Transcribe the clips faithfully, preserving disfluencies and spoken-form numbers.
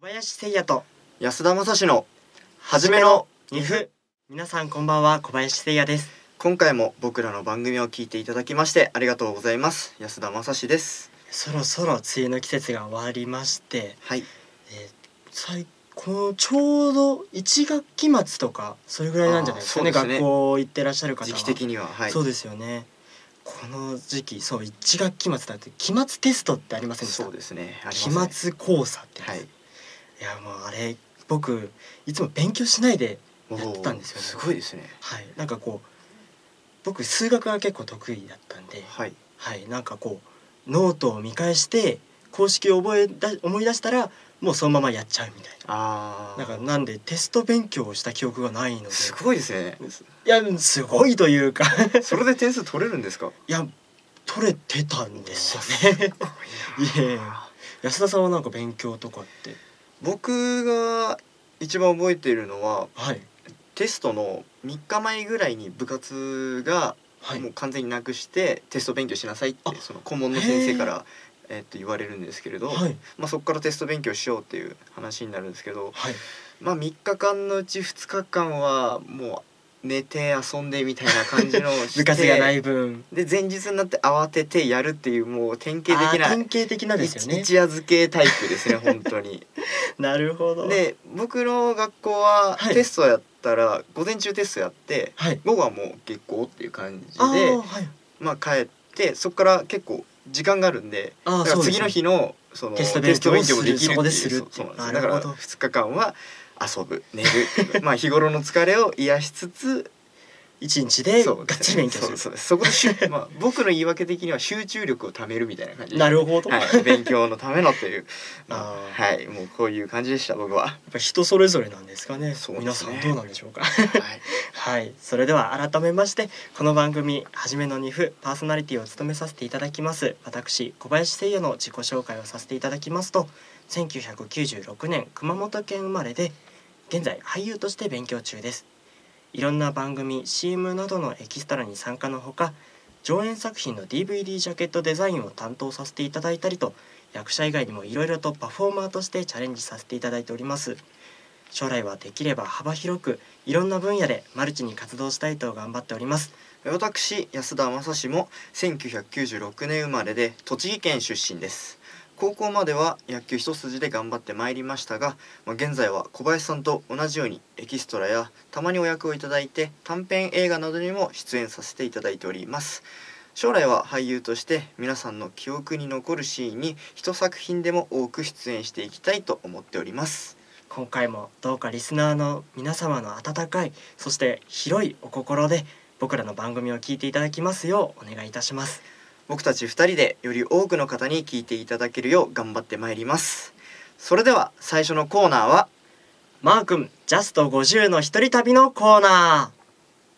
小林誠也と安田正史の初めのにふ。皆さんこんばんは、小林誠也です。 今回も僕らの番組を聞いていただきましてありがとうございます。安田正史です。 そろそろ梅雨の季節が終わりまして、 はい、 えー、最このちょうどいち学期末とかそれぐらいなんじゃないですかね。 そうですね、 学校行ってらっしゃる方は時期的には、はい、 そうですよね。この時期、そういち学期末だって期末テストってありませんでした？ そうですね、あり期ますね。 末考査ってやつ、 はい、 いやもうあれ僕いつも勉強しないでやってたんですよね。 すごいですね。 はい、なんかこう僕数学が結構得意だったんで、 はい、 はい、なんかこうノートを見返して公式を覚えだ思い出したらもうそのままやっちゃうみたいな。 あなんかなんでテスト勉強をした記憶がないので、 すごいですね。 いやすごいというかそれで点数取れるんですか？ いや取れてたんですよね。いやいや安田さんはなんか勉強とかって？ 僕が一番覚えているのは、 はい、 テストのみっかまえぐらいに部活がもう完全になくしてテスト勉強しなさいってその顧問の先生からえっと言われるんですけれど、 はい、 まあそこからテスト勉強しようっていう話になるんですけど、 はい、 まあみっかかんのうちふつかかんはもう寝て遊んでみたいな感じのをして部活がない分で前日になって慌ててやるっていうもう典型的な典型的なですよね。 一夜漬けタイプですね本当に。 なるほど。 で僕の学校ははいテストやったら午前中テストやって、 はい、 午後はもう月光っていう感じで、 あー、はい、 まあ帰ってそこから結構時間があるんで、 あーだから次の日のそのテストテスト勉強勉強をするもできるっていうそこでするそうそうなんですよ。 なるほどだからふつかかんは遊ぶ寝るまあ日頃の疲れを癒しつつ一日でがっそうですねちり勉強する。 そうそうそこでしゅ、まあ、僕の言い訳的には集中力を貯めるみたいな感じで、 なるほど。 はい、勉強のためのという、まあ、 あーはいもうこういう感じでした僕は。 やっぱ人それぞれなんですかね。 そうですね皆さんどうなんでしょうか。 はいはい、それでは改めましてこの番組はじめのにふパーソナリティを務めさせていただきます私小林誠也の自己紹介をさせていただきますと、せんきゅうひゃくきゅうじゅうろくねん熊本県生まれで現在俳優として勉強中です。いろんな番組 シーエム などのエキストラに参加のほか、上演作品の ディーブイディー ジャケットデザインを担当させていただいたりと、役者以外にもいろいろとパフォーマーとしてチャレンジさせていただいております。将来はできれば幅広くいろんな分野でマルチに活動したいと頑張っております。 私安田正史もせんきゅうひゃくきゅうじゅうろくねん生まれで栃木県出身です。高校までは野球一筋で頑張ってまいりましたが、まあ、現在は小林さんと同じようにエキストラやたまにお役をいただいて短編映画などにも出演させていただいております。将来は俳優として皆さんの記憶に残るシーンに一作品でも多く出演していきたいと思っております。 今回もどうかリスナーの皆様の温かいそして広いお心で僕らの番組を聞いていただきますようお願いいたします。 僕たちふたりでより多くの方に聞いていただけるよう頑張ってまいります。それでは最初のコーナーはマー君ジャストごじゅうの一人旅のコーナー。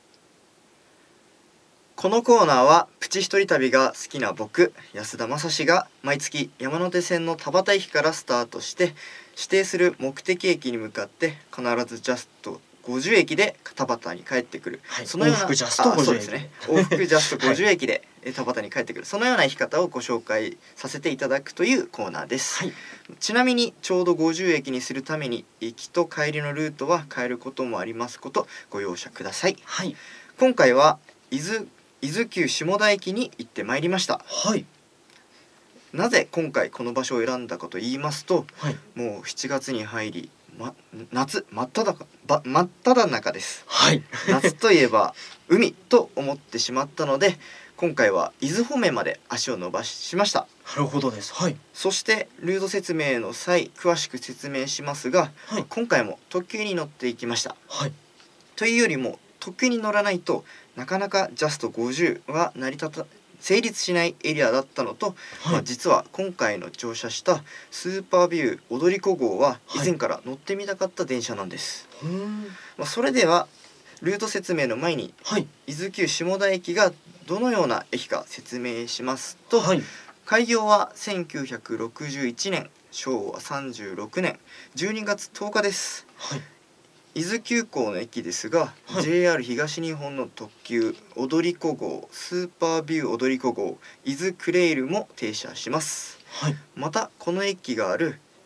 このコーナーはプチ一人旅が好きな僕安田正史が毎月山手線の田端駅からスタートして指定する目的駅に向かって必ずジャストごじゅう駅で田端に帰ってくる、 はい、 そのような往復ジャストごじゅう駅あそうですね往復ジャストごじゅう駅で田端に帰ってくる、そのような生き方をご紹介させていただくというコーナーです、 はい、 ちなみにちょうどごじゅう駅にするために行きと帰りのルートは変えることもありますことご容赦ください、 はい、 今回は伊豆伊豆急下田駅に行ってまいりました。 はい、 なぜ今回この場所を選んだかと言いますと、 はい、 もうしちがつに入り、ま、夏真っ只中ば真っ只中です、 はい、 夏といえば海と思ってしまったので今回は伊豆方面まで足を伸ばしました。 なるほどです。はい、 そしてルート説明の際詳しく説明しますが、 はい、 今回も特急に乗っていきました、 はい、 というよりも特急に乗らないとなかなかジャストごじゅうは成り立た成立しないエリアだったのと、 はい、 まあ、実は今回の乗車したスーパービュー踊り子号は以前から乗ってみたかった電車なんです、 はい、 まあ、それではルート説明の前に、 はい、 伊豆急下田駅がどのような駅か説明しますと、 はい、 開業はせんきゅうひゃくろくじゅういちねんしょうわさんじゅうろくねんじゅうにがつとおかです、 はい、 伊豆急行の駅ですが、 はい、 ジェイアール 東日本の特急踊り子号、スーパービュー踊り子号、伊豆クレイルも停車します、 はい、 またこの駅がある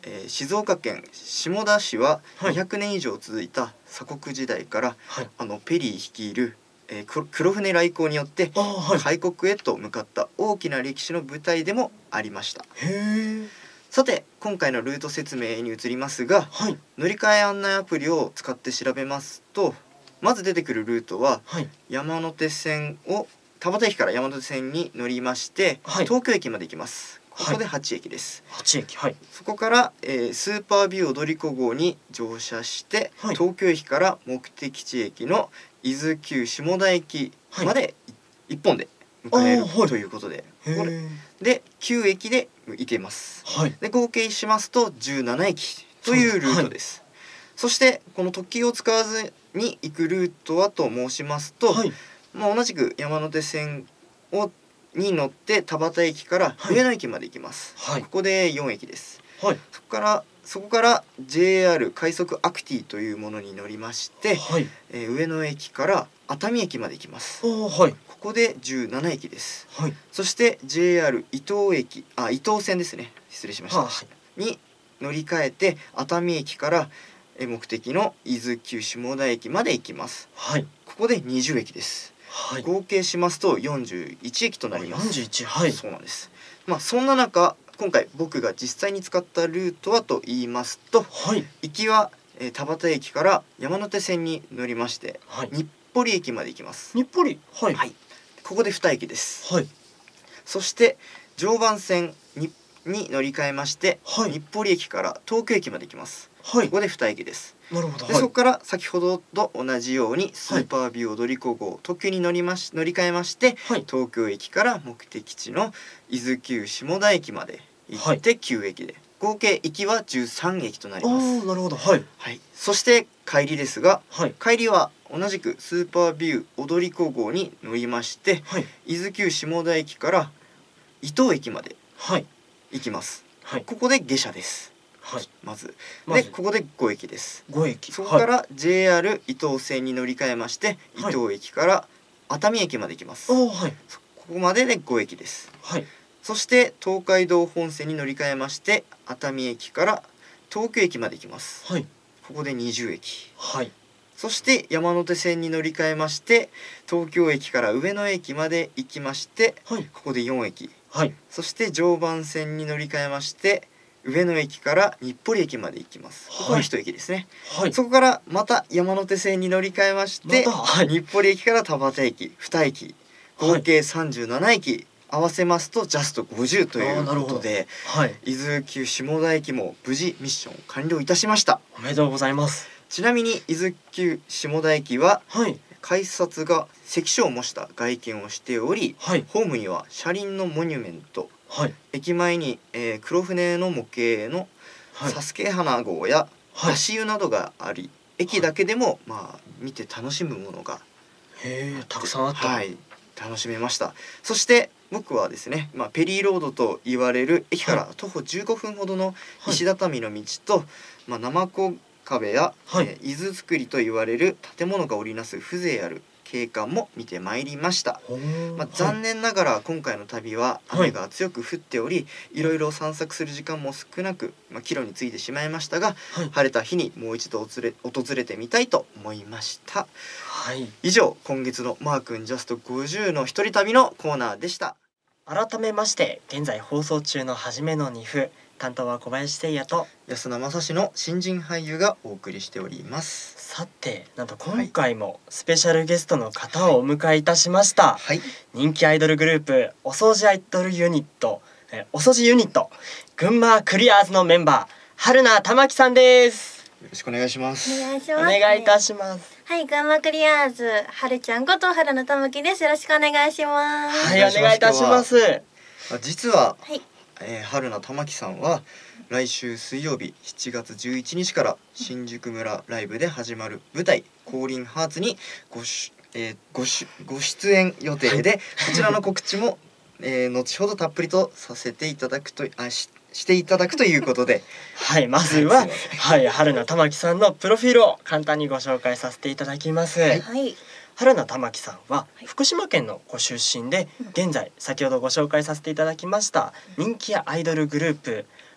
えー静岡県下田市ははいにひゃくねん以上続いた鎖国時代から、 はい。 あのペリー率いる、えー黒黒船来航によってああ、はい。 開国へと向かった大きな歴史の舞台でもありました。 へえ。 さて今回のルート説明に移りますが、 はい。 乗り換え案内アプリを使って調べますと、まず出てくるルートははい。 山手線を田端駅から山手線に乗りまして、 はい東京駅まで行きます。ここではいはち駅です。 八駅。はい。 そこから、えースーパービュー踊り子号に乗車して、 はい東京駅から目的地駅の伊豆急下田駅までい一本で迎えるあーはいということで、 へこれえ。 できゅう駅で行けます。 はい。 で合計しますとじゅうなな駅というルートです。そしてこの特急を使わずに行くルートはと申しますと、 はい。 まあ、同じく山手線をに乗って田端駅からはい上野駅まで行きます。 はいここでよん駅です。 はい。 そこからそこから ジェイアール 快速アクティというものに乗りまして、 はい。 えー上野駅から熱海駅まで行きます。 ああ、はい。 ここでじゅうなな駅です。 はい。 そして ジェイアール 伊東駅あ伊東線ですね、失礼しました、 はあに乗り換えて熱海駅からえー目的の伊豆急下田駅まで行きます。 はい。 ここでにじゅう駅です。 はい。 合計しますとよんじゅういち駅となります。 四十一。はい。 そうなんです。まあそんな中今回僕が実際に使ったルートはと言いますと、 はい。 行きは、えー田端駅から山手線に乗りましてはい。 日暮里駅まで行きます。 日暮里。はい。 はい、ここでに駅です。 はい。 そして常磐線にに乗り換えまして、 はい日暮里駅から東京駅まで行きます。 はい。 ここでに駅です。 なるほど。はいでそこ。から先ほどと同じようにスーパービュー踊り子号特急に乗りまし乗り換えまして、 はい。 東京駅から目的地の伊豆急下田駅まで行ってきゅう駅で、合計行きはじゅうさん駅となりああ、 ます。 なるほど。はい。 はい、そして帰りですが、 はい。 帰りは同じくスーパービュー踊り子号に乗りましてはい。 伊豆急下田駅から伊東駅まではい。 行きます。 はい。 ここで下車です。 はい。 まずまずでここでご駅です。 五駅。 そこから ジェイアール 伊東線に乗り換えまして伊はい東駅から熱海駅まで行きます。 はい。 こああ、はい。 こまででご駅です。 はい。 そして東海道本線に乗り換えまして熱海駅から東京駅まで行きます。 はい。 ここでにじゅう駅。 はい。 そして山手線に乗り換えまして東京駅から上野駅まで行きましてはい。 ここでよん駅。 はい。 そして常磐線に乗り換えまして上野駅から日暮里駅まで行きます。ここはいち駅ですね。 はい。 そこからまた山手線に乗り換えまして、 またはい日暮里駅から田端駅に駅合計さんじゅうなな駅、合わせますとジャストごじゅうというあーなるほどことではい。 伊豆急下田駅も無事ミッション完了いたしました。 おめでとうございます。 ちなみに伊豆急下田駅ははい。 改札が関所を模した外見をしており、 はい。 ホームには車輪のモニュメント、 はい。 駅前に、えー黒船の模型のはい。 サスケ花号やはい。 足湯などがあり、駅だけでもまあ見て楽しむものがへえ、たくさんあった。 は。い楽しめました。そして僕はですね、まあ、ペリーロードと言われる駅から徒歩じゅうごふんほどのはい。 石畳の道と、まあ、生子壁や、 はいえー伊豆造りと言われる建物が織りなす風情ある景観も見てまいりました。 ほーまあ、残念ながら今回の旅は雨が強く降っており、い、ろいろ散策する時間も少なく、まあ、帰路についてしまいましたが、 はい。 晴れた日にもう一度訪れ訪れてみたいと思いました。 はい。 以上今月のマー君ジャストごじゅうの一人旅のコーナーでした。 改めまして現在放送中の初めのにふ、担当は小林誠也と。 安田正史の新人俳優がお送りしております。 さて、なんと今回もスペシャルゲストの方をお迎えいたしました。 はい、 人気アイドルグループお掃除アイドルユニット、えーお掃除ユニット群馬クリアーズのメンバー春名玉木さんです。 よろしくお願いします。 お願いしおます。 願いいたします。 はい、群馬クリアーズはるちゃんこと春名玉木です。よろしくお願いします。 はい、お願いいたします。 あ実は、 はい、 えー、春名玉木さんは来週水曜日しちがつじゅういちにちから新宿村ライブで始まる舞台「降臨ハーツ」にごし、えーごしご出演予定で、こちらの告知も、えー後ほどたっぷりとさせていただくとあししていただくということではい、まずは、 はいすいませんはい、春名玉木さんのプロフィールを簡単にご紹介させていただきます。 はいはい、 春名玉木さんは福島県のご出身で、現在先ほどご紹介させていただきました人気アイドルグループ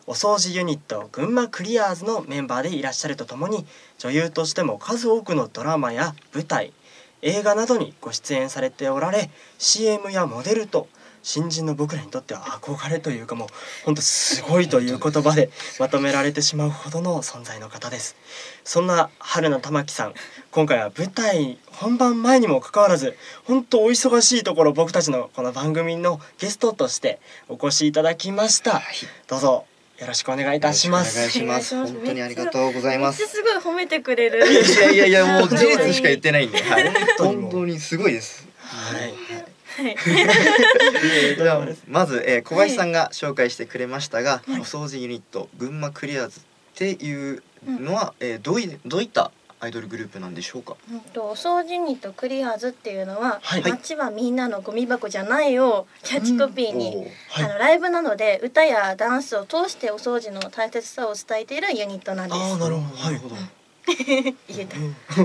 お掃除ユニット群馬クリアーズのメンバーでいらっしゃるとともに、女優としても数多くのドラマや舞台、映画などにご出演されておられ、 シーエム やモデルと新人の僕らにとっては憧れというか、もう本当すごいという言葉でまとめられてしまうほどの存在の方です。そんな春名玉木さん、今回は舞台本番前にもかかわらず本当お忙しいところ、僕たちのこの番組のゲストとしてお越しいただきました。 はい、 どうぞよろしくお願いいたします。 お願いします。本当にありがとうございます。 めっちゃすごい褒めてくれる。 いやいやいや、もう事実しか言ってないんで、はい、 当に本当にすごいです。 はいはいじゃあまず、えー、小林さんが紹介してくれましたが、 はい、 お掃除ユニット群馬クリアーズっていうのは、うん、えー、どういどういったアイドルグループなんでしょうか。 うんと、お掃除ユニットクリアーズっていうのは、 はい、 街はみんなのゴミ箱じゃないをキャッチコピーに、 うん、 はい、 あのライブなので歌やダンスを通してお掃除の大切さを伝えているユニットなんです。 ああ、なるほど、はい、 言えた。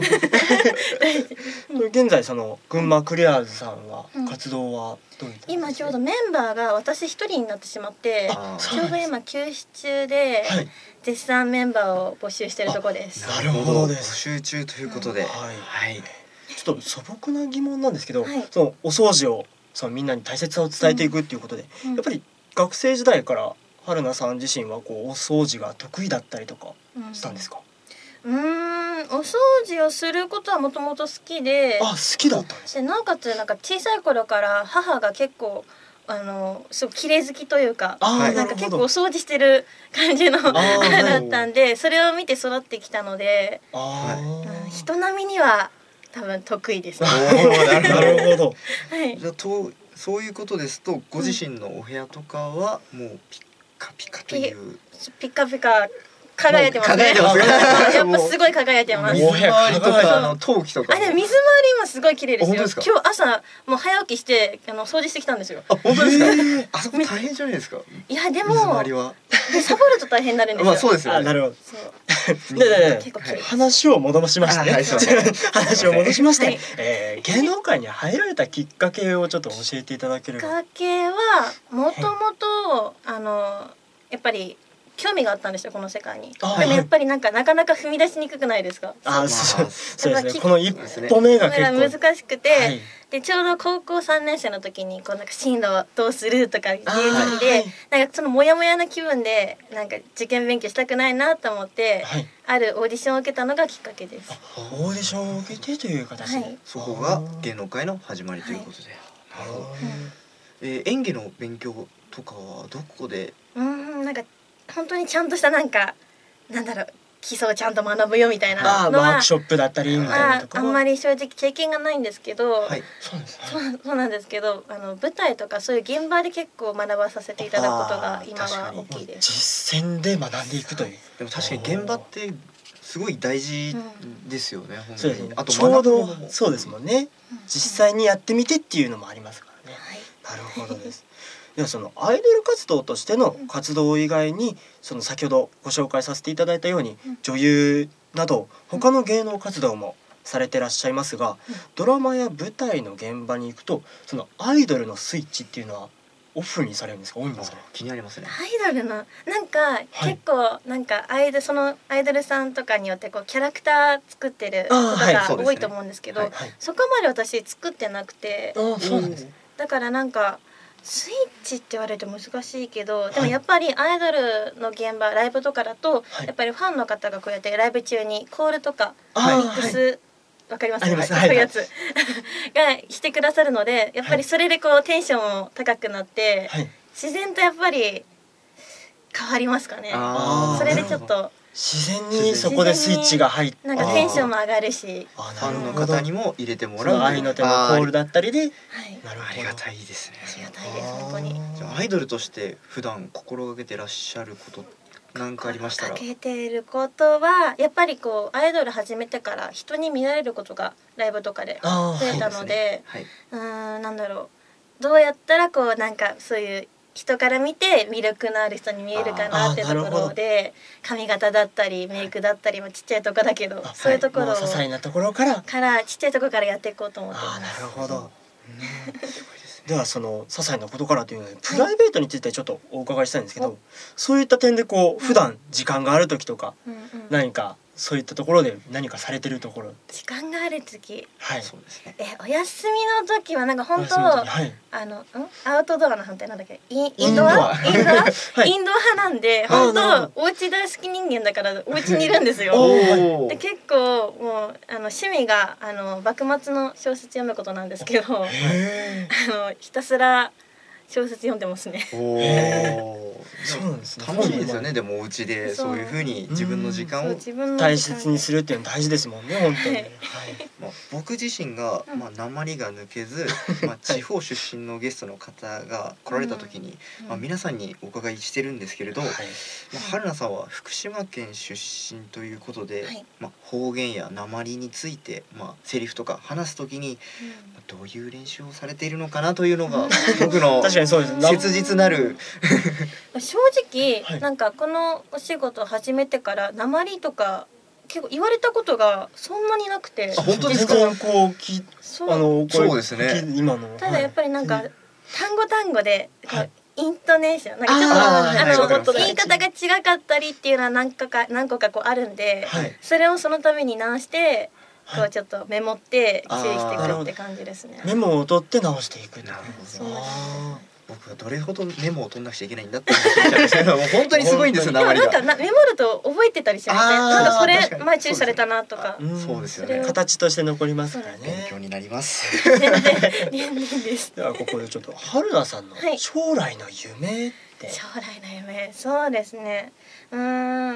現在その群馬クリアーズさんは活動はどういった、 今ちょうどメンバーが私一人になってしまって、ちょうど今休止中で、はい、絶賛メンバーを募集しているところです。 なるほどです。募集中ということで、うん、はい、はい、 ちょっと素朴な疑問なんですけど、 はい、 そのお掃除をそのみんなに大切さを伝えていくっていうことで、うん、やっぱり学生時代から春名さん自身はこうお掃除が得意だったりとかしたんですか。 うーん、お掃除をすることはもともと好きで、 あ、好きだったんです。 でなおかつなんか小さい頃から母が結構あのすごく綺麗好きというか、なんか結構お掃除してる感じのだったんで、それを見て育ってきたので、 あ、 うん、人並みには多分得意です。 なるほど。 はい。 じゃあとそういうことですと、ご自身のお部屋とかはもうピッカピカという、 ピカピカ輝いてますね。やっぱすごい輝いてます。 水回りとかあの陶器とか。 あ、でも水回り今すごい綺麗ですよ。今日朝もう早起きしてあの掃除してきたんですよ。 あ、本当ですか。あそこ大変じゃないですか。 いやでも水回りはサボると大変になるんですよ。 まあそうですよね。 なるほど。 そう。 で結構話を戻しまして、話を戻しまして、えー、芸能界に入られたきっかけをちょっと教えていただければ。 きっかけはもともとあのやっぱり興味があったんですよ、この世界に。でもやっぱりなんかなかなか踏み出しにくくないですか。 あ、そうですね。この一歩目が結構難しくて、はい、でちょうど高校さんねん生の時にこうなんか進路どうするとかいう時期で、はい、なんかそのモヤモヤな気分でなんか受験勉強したくないなと思って、はい、あるオーディションを受けたのがきっかけです。 オーディションを受けてという形で、はい、 そこが芸能界の始まりということで。なるほど。えー、演技の勉強とかはどこで？ うん、なんか本当にちゃんとしたなんかなんだろう、基礎をちゃんと学ぶよみたいなのはワークショップだったりみたいなところ、 あんまり正直経験がないんですけど、 はい、 そうです、 そう、そうなんですけど、あの舞台とかそういう現場で結構学ばさせていただくことが今は大きいです。 実践で学んでいくという。 でも確かに現場ってすごい大事ですよね。 うん、そうですね。あとちょうどそうですもんね。うん、実際にやってみてっていうのもありますからね。はい、なるほどです。ではそのアイドル活動としての活動以外に、その先ほどご紹介させていただいたように、女優など他の芸能活動もされてらっしゃいますが、ドラマや舞台の現場に行くとそのアイドルのスイッチっていうのはオフにされるんですか、オンにされる？ 気になりますね。 アイドルのなんか、はい、結構なんかアイドルそのアイドルさんとかによってこうキャラクター作ってることが多いと思うんですけど、はい、そこまで私作ってなくて、 あ、そうなんですね。 だからなんかスイッチって言われて難しいけど、でもやっぱりアイドルの現場ライブとかだと、はい、やっぱりファンの方がこうやってライブ中にコールとかミックス、はい、わかりますか、はい、そういうやつがしてくださるので、やっぱりそれでこうテンションも高くなって、はい、自然とやっぱり変わりますかね。それでちょっと自然にそこでスイッチが入って、 なんかテンションも上がるし、 ファンの方にも入れてもらう愛の手のコールだったりで、 はい、 なるほど、ありがたいですね。 ありがたいです本当に。 じゃあアイドルとして普段心がけてらっしゃることなんかありましたら？ かけていることはやっぱりこうアイドル始めてから人に見られることがライブとかで増えたので、はい、うーん、なんだろう、どうやったらこうなんかそういう人から見て魅力のある人に見えるかなってところで、髪型だったりメイクだったりもちっちゃいとこだけど、そういうところを、 些細なところからからちっちゃいところからやっていこうと思ってます。 あ、なるほど。 すごいですね。 ではその些細なことからというのでプライベートについてちょっとお伺いしたいんですけど、そういった点でこう普段時間がある時とか、 うんうん、 何かそういったところで何かされてるところって。 時間がある時、 はい、 そうですね。 えお休みの時はなんか本当、 はい、 あのんアウトドアの反対なんだっけ、インインドアインドア、 はい、 インドア派なんで、本なるほ当お家大好き人間だからお家にいるんですよ。 おで結構もうあの趣味があの幕末の小説読むことなんですけど、あへのひたすら小説読んでますね。 おお、 そうなんですね。 楽しいですよね。でもお家でそういう風に自分の時間を大切にするっていうの大事ですもんね、本当に。はい。 まあ僕自身がまあ訛りが抜けず、まあ地方出身のゲストの方が来られた時に、まあ皆さんにお伺いしてるんですけれど、まあ春菜さんは福島県出身ということで、まあ方言や訛りについてまあセリフとか話す時にどういう練習をされているのかなというのが僕の確かにそうです。 切実なる正直、はい、なんかこのお仕事を始めてから訛りとか結構言われたことがそんなになくて。 あ、本当ですか。 こうきあのそうですね。 今のただやっぱりなんか、はい、単語単語でこう、はい、イントネーションなんかちょっとあの言い方が違かったりっていうのは何個か何個かこうあるんで、はい、それをそのために直してこうちょっとメモって注意していくって感じですね。 メモを取って直していく。 なるほど。僕はどれほどメモを取んなくちゃいけないんだって思っちゃうんですけど、本当にすごいんですよ。 でもなんかメモると覚えてたりしません？なんかこれ前注意されたなとか。 そうですよね。 形として残りますからね。 勉強になります。 全然全然です。 ではここでちょっと春菜さんの将来の夢って。 将来の夢、そうですね。うん、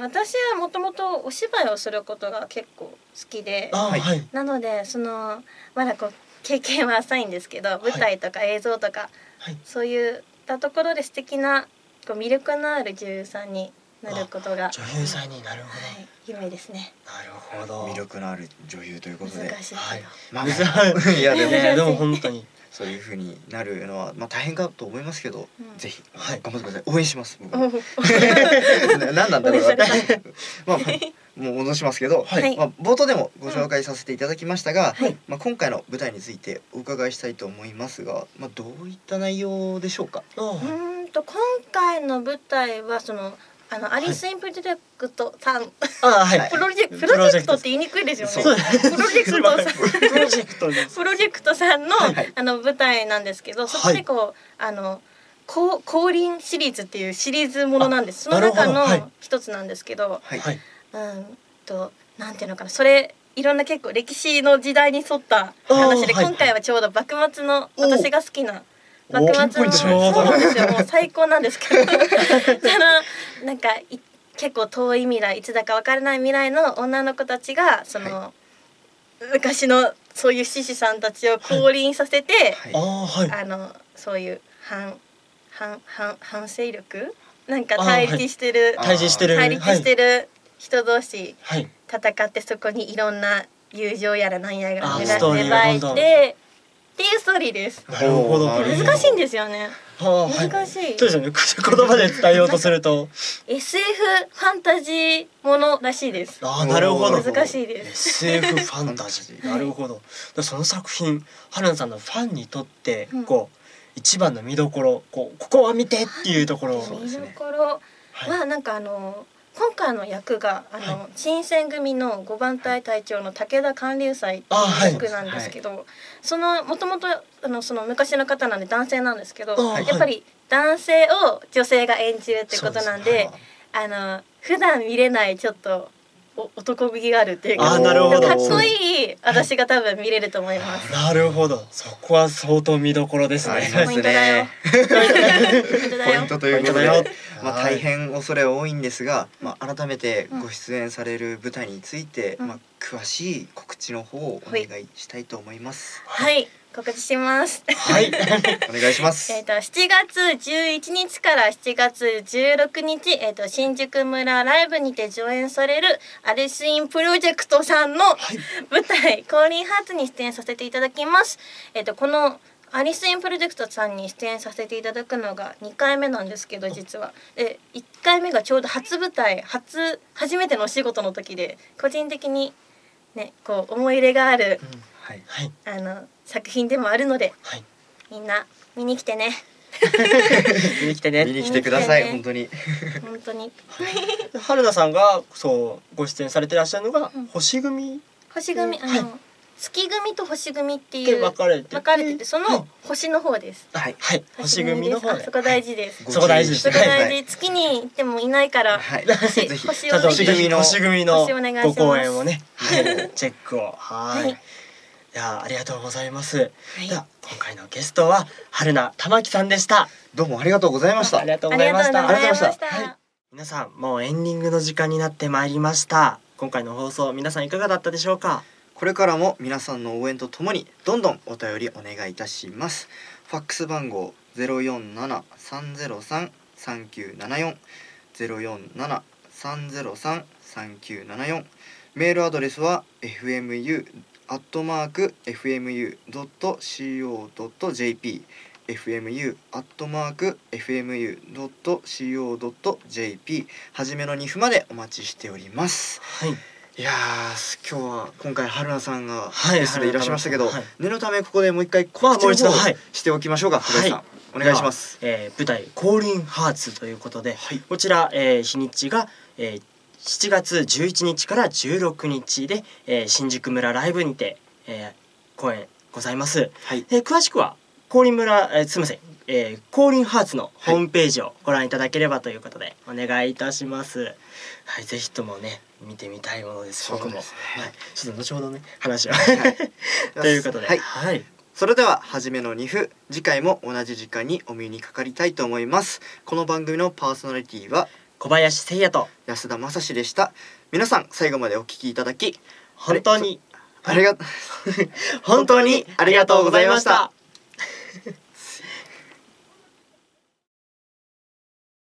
私はもともとお芝居をすることが結構好きで、なのでそのまだこう経験は浅いんですけど、舞台とか映像とか、はい、そういったところで素敵なこう魅力のある女優さんになることが女優さんになるほど、 はい、夢ですね。 なるほど。 魅力のある女優ということで。 難しいけど。 はい、まあ、いやでも、 ね、でも本当にそういう風になるのはまあ大変かと思いますけど、うん、ぜひ、はい、頑張ってください。応援します。僕も何なんだろうな。まあもう戻しますけど、はい、まあ冒頭でもご紹介させていただきましたが、はい、まあ今回の舞台についてお伺いしたいと思いますが、まあどういった内容でしょうか。 うんと今回の舞台はそのあのアリスインプロジェクトさん、 あ、はい、 プロジェプロジェクトって言いにくいですよね。プロジェクトさん、 プロジェクトです。 プロジェクトさんのあの舞台なんですけど、そこでこうあの降降臨シリーズっていうシリーズものなんです。その中の一つなんですけど、うんとなんていうのかな、それいろんな結構歴史の時代に沿った話で、今回はちょうど幕末の私が好きな。幕末のそうなんですよ、もう最高なんですけどそのなんか結構遠い未来、いつだかわからない未来の女の子たちがその、はい、昔のそういう志士さんたちを降臨させて、はい、あのそういう反反反反勢力なんか対立してる、 はい、対立してる対立してる人同士戦って、そこにいろんな友情やらなんやら芽生えて。っていうストーリーです。 なるほど。 難しいんですよね。難しい。 そうですよね。言葉で伝えようとすると。 エスエフ ファンタジーものらしいです。 ああ、なるほど。 難しいです。 エスエフ ファンタジー。なるほど。その作品、春菜さんのファンにとってこう一番の見どころ、こうここは見てっていうところ。 見どころはなんかあの。今回の役があの、はい、新選組のごばん隊隊長の武田貫龍斎っていう役なんですけど、はい、そのもともとあのその昔の方なんで男性なんですけど、はい、やっぱり男性を女性が演じるってことなんで、はい、あの普段見れないちょっと男気があるっていうか、かっこいい私が多分見れると思います。 なるほど、そこは相当見どころですね。 ポイントだよ。 ポイントということで、まあ大変恐れ多いんですが、まあ改めてご出演される舞台について、まあ詳しい告知の方をお願いしたいと思います。 はい。告知します。 はい、お願いします。 えっとしちがつじゅういちにちからしちがつじゅうろくにち、えっと新宿村ライブにて上演されるアリスインプロジェクトさんの舞台、降臨ハーツに出演させていただきます。えっとこのアリスインプロジェクトさんに出演させていただくのがにかいめなんですけど、実はでいっかいめがちょうど初舞台、初初めてのお仕事の時で、個人的にねこう思い入れがある、うんはい、あの作品でもあるので、はい、 みんな見に来てね。 見に来てね。 見に来てください、 見に本当に。 本当に。 春菜さんがそうご出演されてらっしゃるのが、 うん星組星組、あの、 はい月組と星組ってでいう分かれてて分かれてて、そはいの星の方です。 はい。 はい、星組の方であそこ大事です。 ごそこ大事ですそこ大はい事。月に行ってもいないから。 はい。 星ぜひ。 星ちゃんとをぜひ星組の星組の星お願いしますご公演をね、はい、チェックをはい、 はいいやありがとうございます。 はいでは今回のゲストは春名玉木さんでした。 どうもありがとうございましたあり。がとうあございました。 りがとうございましありがとうございまた。 はい皆さんもうエンディングの時間になってまいりました。今回の放送皆さんいかがだったでしょうか。 これからも皆さんの応援とともにどんどんお便りお願いいたします。ファックス番号ゼロよんななさんゼロさんさんきゅうななよん ゼロよんななさんゼロさんさんきゅうななよん、メールアドレスは エフエムユー アットマーク エフエムユー ドット シーオー ドット ジェーピー エフエムユー アットマーク エフエムユー ドット シーオー ドット ジェーピー はじめのにふまでお待ちしております。 はいいやー、今日は今回春菜さんがはいゲストでいらっしゃいましたけど、 はい念のためここでもう一回まあ告知の方をもう一度はいしておきましょうか。古谷さん、 はいお願いします。 えー舞台降臨ハーツということで、 はいこちら、えー日にちが、えーしちがつじゅういちにちからじゅうろくにちで、えー新宿村ライブにて、えー公演ございます。 はい。 えー詳しくは降臨村、えーすみません、えー、降臨ハーツのホームページをご覧いただければということでお願いいたします。はい、ぜひともね見てみたいものです。僕も、 そうですねはい、ちょっと後ほどね話をはいということで、 はい。 はい、 それでは初めのにふ、次回も同じ時間にお目にかかりたいと思います。この番組のパーソナリティは小林誠也と安田正史でした。皆さん最後までお聞きいただき本当にありが本当にありがとうございました。